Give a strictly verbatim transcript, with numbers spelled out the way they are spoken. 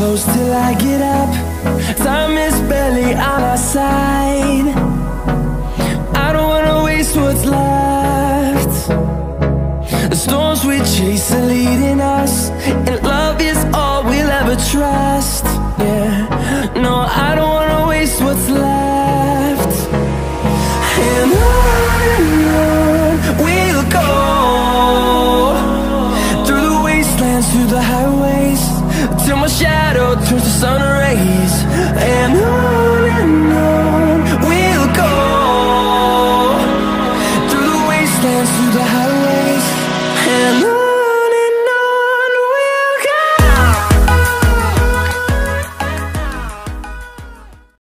close till I get up. Time is barely on our side. I don't wanna waste what's left. The storms we chase are leading us.